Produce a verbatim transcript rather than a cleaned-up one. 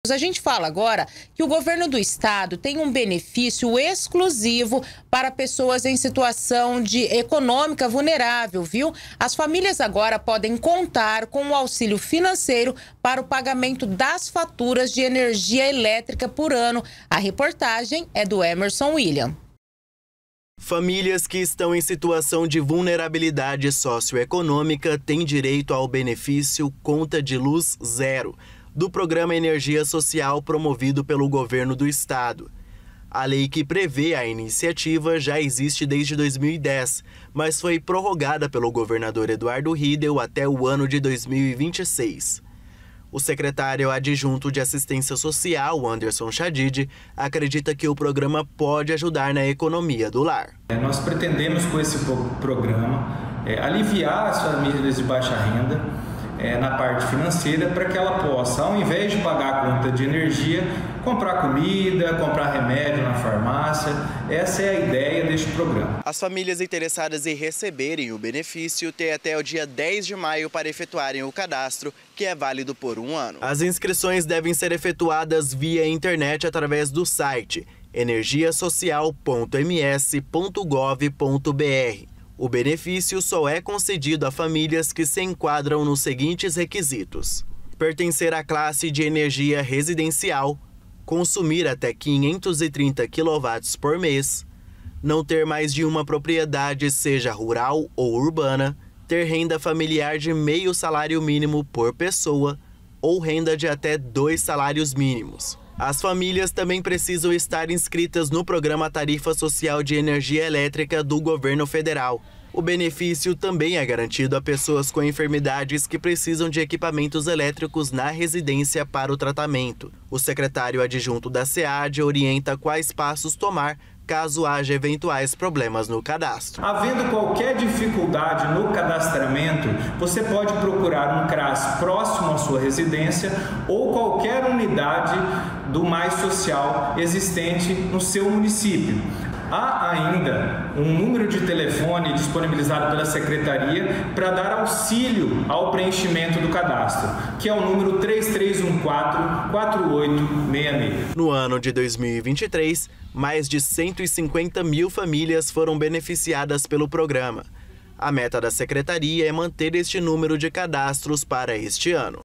A gente fala agora que o governo do estado tem um benefício exclusivo para pessoas em situação de econômica vulnerável, viu? As famílias agora podem contar com o auxílio financeiro para o pagamento das faturas de energia elétrica por ano. A reportagem é do Emerson William. Famílias que estão em situação de vulnerabilidade socioeconômica têm direito ao benefício Conta de Luz Zero, do Programa Energia Social promovido pelo governo do estado. A lei que prevê a iniciativa já existe desde dois mil e dez, mas foi prorrogada pelo governador Eduardo Riedel até o ano de dois mil e vinte e seis. O secretário adjunto de Assistência Social, Anderson Chadid, acredita que o programa pode ajudar na economia do lar. Nós pretendemos, com esse programa, é, aliviar as famílias de baixa renda é, na parte financeira, para que ela possa, ao invés de pagar a conta de energia, comprar comida, comprar remédio na farmácia. Essa é a ideia deste programa. As famílias interessadas em receberem o benefício têm até o dia dez de maio para efetuarem o cadastro, que é válido por um ano. As inscrições devem ser efetuadas via internet através do site energia social ponto m s ponto gov ponto b r. O benefício só é concedido a famílias que se enquadram nos seguintes requisitos: pertencer à classe de energia residencial, consumir até quinhentos e trinta quilowatts por mês, não ter mais de uma propriedade, seja rural ou urbana, ter renda familiar de meio salário mínimo por pessoa ou renda de até dois salários mínimos. As famílias também precisam estar inscritas no Programa Tarifa Social de Energia Elétrica do Governo Federal. O benefício também é garantido a pessoas com enfermidades que precisam de equipamentos elétricos na residência para o tratamento. O secretário adjunto da SEAD orienta quais passos tomar caso haja eventuais problemas no cadastro. Havendo qualquer dificuldade no cadastramento, você pode procurar um CRAS próximo à sua residência ou qualquer unidade do Mais Social existente no seu município. Há ainda um número de telefone disponibilizado pela Secretaria para dar auxílio ao preenchimento do cadastro, que é o número três três um quatro, quatro oito seis seis. No ano de dois mil e vinte e três, mais de cento e cinquenta mil famílias foram beneficiadas pelo programa. A meta da Secretaria é manter este número de cadastros para este ano.